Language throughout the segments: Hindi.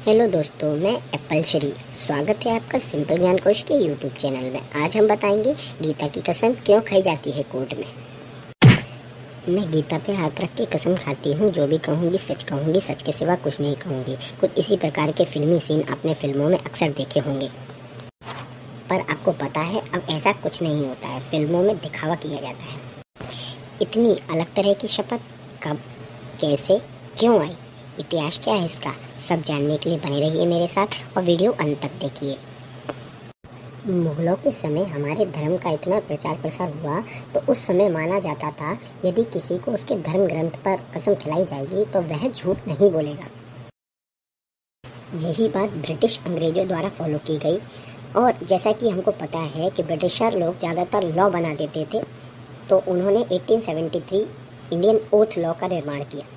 हेलो दोस्तों, मैं एप्पल श्री। स्वागत है आपका सिंपल ज्ञान कोश के यूट्यूब चैनल में। आज हम बताएंगे गीता की कसम क्यों खाई जाती है कोर्ट में। मैं गीता पे हाथ रख के कसम खाती हूँ, जो भी कहूँगी सच के सिवा कुछ नहीं कहूँगी। कुछ इसी प्रकार के फिल्मी सीन आपने फिल्मों में अक्सर देखे होंगे, पर आपको पता है अब ऐसा कुछ नहीं होता है। फिल्मों में दिखावा किया जाता है। इतनी अलग तरह की शपथ कब, कैसे, क्यों आई, इतिहास क्या है इसका, सब जानने के लिए बने रहिए मेरे साथ और वीडियो अंत तक देखिए। मुगलों के समय हमारे धर्म का इतना प्रचार प्रसार हुआ तो उस समय माना जाता था यदि किसी को उसके धर्म ग्रंथ पर कसम खिलाई जाएगी तो वह झूठ नहीं बोलेगा। यही बात ब्रिटिश अंग्रेजों द्वारा फॉलो की गई और जैसा कि हमको पता है कि ब्रिटिशर लोग ज़्यादातर लॉ बना देते थे, तो उन्होंने 1873 इंडियन ओथ लॉ का निर्माण किया।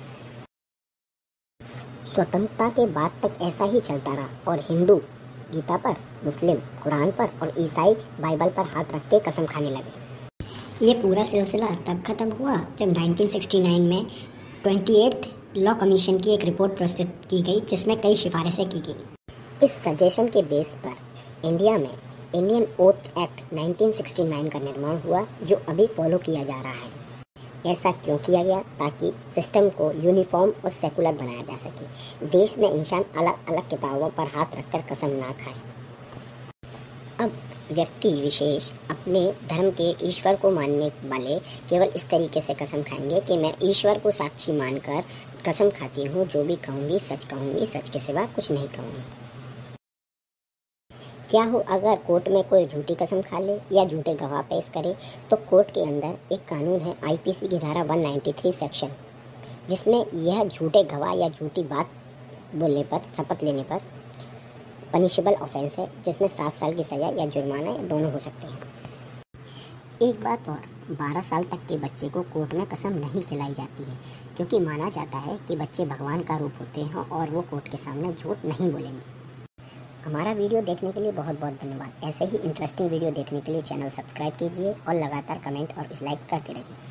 स्वतंत्रता के बाद तक ऐसा ही चलता रहा और हिंदू गीता पर, मुस्लिम कुरान पर और ईसाई बाइबल पर हाथ रख के कसम खाने लगे। ये पूरा सिलसिला तब खत्म हुआ जब 1969 में 28th लॉ कमीशन की एक रिपोर्ट प्रस्तुत की गई, जिसमें कई सिफारिशें की गई। इस सजेशन के बेस पर इंडिया में इंडियन ओथ एक्ट 1969 का निर्माण हुआ, जो अभी फॉलो किया जा रहा है। ऐसा क्यों किया गया? ताकि सिस्टम को यूनिफॉर्म और सेकुलर बनाया जा सके। देश में इंसान अलग अलग किताबों पर हाथ रखकर कसम ना खाए। अब व्यक्ति विशेष अपने धर्म के ईश्वर को मानने वाले केवल इस तरीके से कसम खाएंगे कि मैं ईश्वर को साक्षी मानकर कसम खाती हूँ, जो भी कहूँगी सच के सिवा कुछ नहीं कहूँगी। क्या हो अगर कोर्ट में कोई झूठी कसम खा ले या झूठे गवाह पेश करे, तो कोर्ट के अंदर एक कानून है, आईपीसी की धारा 193 सेक्शन, जिसमें यह झूठे गवाह या झूठी बात बोलने पर, शपथ लेने पर पनिशेबल ऑफेंस है, जिसमें 7 साल की सजा या जुर्माना या दोनों हो सकते हैं। एक बात और, 12 साल तक के बच्चे को कोर्ट में कसम नहीं खिलाई जाती है, क्योंकि माना जाता है कि बच्चे भगवान का रूप होते हैं और वो कोर्ट के सामने झूठ नहीं बोलेंगे। हमारा वीडियो देखने के लिए बहुत बहुत धन्यवाद। ऐसे ही इंटरेस्टिंग वीडियो देखने के लिए चैनल सब्सक्राइब कीजिए और लगातार कमेंट और लाइक करते रहिए।